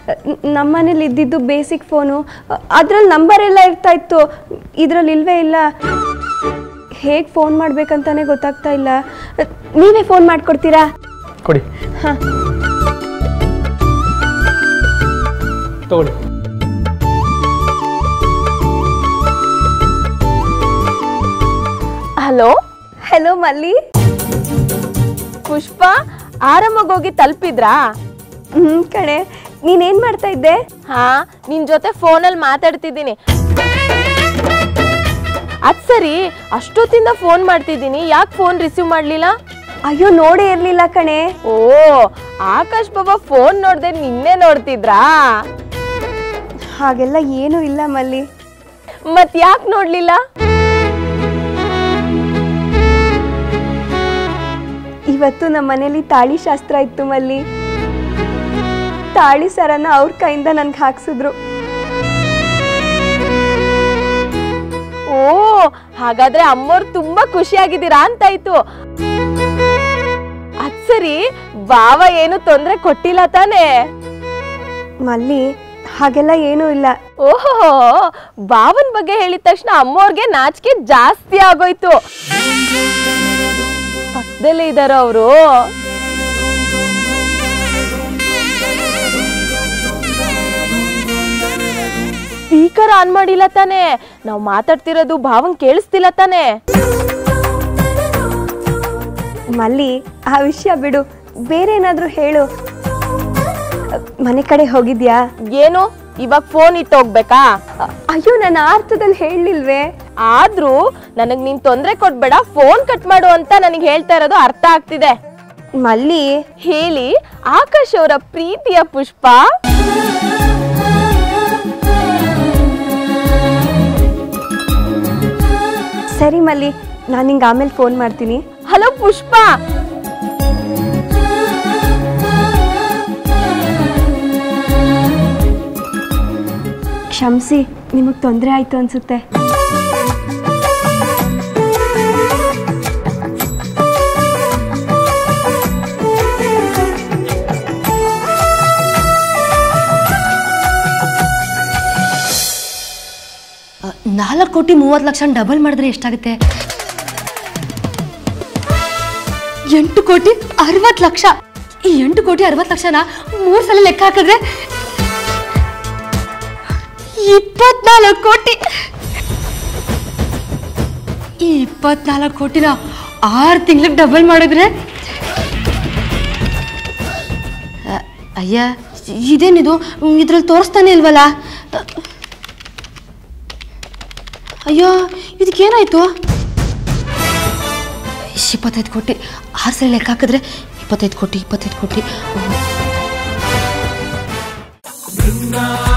ನಮ್ಮ ಮನೇಲಿ ಇದ್ದಿದ್ದು ಬೇಸಿಕ್ ಫೋನು, ಅದರಲ್ಲಿ ನಂಬರ್ ಎಲ್ಲ ಇರ್ತಾ ಇತ್ತು, ಇದರಲ್ಲಿ ಇಲ್ವೇ ಇಲ್ಲ. ಹೇಗೆ ಫೋನ್ ಮಾಡ್ಬೇಕಂತಾನೆ ಗೊತ್ತಾಗ್ತಾ ಇಲ್ಲ. ನೀವೇ ಫೋನ್ ಮಾಡ್ಕೊಡ್ತೀರಾ? ಕೊಡಿ. ಹಾಂ ತಗೊಳ್ಳಿ. ಹಲೋ. ಹಲೋ ಮಲ್ಲಿ. ಪುಷ್ಪ, ಆರಾಮಾಗೋಗಿ ತಲುಪಿದ್ರಾ? ಕಣೆ, ನೀನೇನ್ ಮಾಡ್ತಾ ಇದ್ದೆ? ಹಾ, ನಿನ್ ಜೊತೆ ಫೋನಲ್ಲಿ ಮಾತಾಡ್ತಿದ್ದೀನಿ. ಅದ್ ಸರಿ, ಅಷ್ಟೊತ್ತಿಂದ ಫೋನ್ ಮಾಡ್ತಿದ್ದೀನಿ, ಯಾಕೆ ಫೋನ್ ರಿಸೀವ್ ಮಾಡ್ಲಿಲ್ಲ? ಅಯ್ಯೋ, ನೋಡೇ ಇರ್ಲಿಲ್ಲ ಕಣೆ. ಓ, ಆಕಾಶ್ ಬಾಬಾ ಫೋನ್ ನೋಡ್ದೆ ನಿನ್ನೆ ನೋಡ್ತಿದ್ರಾ? ಹಾಗೆಲ್ಲ ಏನೂ ಇಲ್ಲ ಮಲ್ಲಿ. ಮತ್ ಯಾಕೆ ನೋಡ್ಲಿಲ್ಲ? ಇವತ್ತು ನಮ್ಮ ಮನೇಲಿ ತಾಳಿ ಶಾಸ್ತ್ರ ಇತ್ತು ಮಲ್ಲಿ. ತಾಳಿ ಸರನ ಅವ್ರ ಕೈಯಿಂದ ನನ್ಗೆ ಹಾಕ್ಸಿದ್ರು. ಓ, ಹಾಗಾದ್ರೆ ಅಮ್ಮವ್ರು ತುಂಬಾ ಖುಷಿಯಾಗಿದ್ದೀರಾ ಅಂತಾಯ್ತು. ಅದ್ ಸರಿ, ಬಾವ ಏನು ತೊಂದ್ರೆ ಕೊಟ್ಟಿಲ್ಲ ತಾನೇ? ಮಲ್ಲಿ, ಹಾಗೆಲ್ಲ ಏನೂ ಇಲ್ಲ. ಓಹೋ, ಬಾವನ್ ಬಗ್ಗೆ ಹೇಳಿದ ತಕ್ಷಣ ಅಮ್ಮವ್ರಿಗೆ ನಾಚಿಕೆ ಜಾಸ್ತಿ ಆಗೋಯ್ತು. ಪಕ್ಕದಲ್ಲೇ ಇದ್ದಾರ ಅವರು. ಸ್ಪೀಕರ್ ಆನ್ ಮಾಡಿಲ್ಲ ತಾನೆ? ನಾವು ಮಾತಾಡ್ತಿರೋದು ಭಾವಂಗ್ ಕೇಳಿಸ್ತಿಲ್ಲ ತಾನೆ? ಮಲ್ಲಿ, ಆ ವಿಷಯ ಬಿಡು, ಬೇರೆ ಏನಾದ್ರೂ ಹೇಳು. ಮನೆ ಕಡೆ ಹೋಗಿದ್ಯಾ? ಏನು, ಇವಾಗ ಫೋನ್ ಇಟ್ಟು ಹೋಗ್ಬೇಕಾ? ಅಯ್ಯೋ, ನನ್ನ ಅರ್ಥದಲ್ಲಿ ಹೇಳಿಲ್ವೇ? ಆದ್ರೂ ನನಗ್ ನೀನ್ ತೊಂದ್ರೆ ಕೊಡ್ಬೇಡ, ಫೋನ್ ಕಟ್ ಮಾಡು ಅಂತ ನನಗೆ ಹೇಳ್ತಾ ಇರೋದು ಅರ್ಥ ಆಗ್ತಿದೆ. ಮಲ್ಲಿ, ಹೇಳಿ ಆಕಾಶ್ ಅವರ ಪ್ರೀತಿಯ ಪುಷ್ಪ. ಸರಿ ಮಲ್ಲಿ, ನಾನು ನಿಂಗೆ ಆಮೇಲೆ ಫೋನ್ ಮಾಡ್ತೀನಿ. ಹಲೋ ಪುಷ್ಪ. ಕ್ಷಮಿಸಿ, ನಿಮಗೆ ತೊಂದರೆ ಆಯ್ತು ಅನ್ಸುತ್ತೆ. $4,30,00,000 ಡಬಲ್ ಮಾಡಿದ್ರೆ ಎಷ್ಟಾಗುತ್ತೆ? 8,60,00,000. ಈ 8,60,00,000ನ 3 ಸಲ ಲೆಕ್ಕ ಹಾಕಿದ್ರೆ 24 ಕೋಟಿ. ಈ 24 ಕೋಟಿನ 6 ತಿಂಗಳಿಗೆ ಡಬಲ್ ಮಾಡಿದ್ರೆ, ಅಯ್ಯ ಇದೇನಿದು, ಇದ್ರಲ್ಲಿ ತೋರಿಸ್ತಾನೆ ಇಲ್ವಲ್ಲ? ಅಯ್ಯೋ, ಇದಕ್ಕೇನಾಯ್ತು? 25 ಕೋಟಿ 6 ಸಲ ಲೆಕ್ಕ ಹಾಕಿದ್ರೆ 25 ಕೋಟಿ.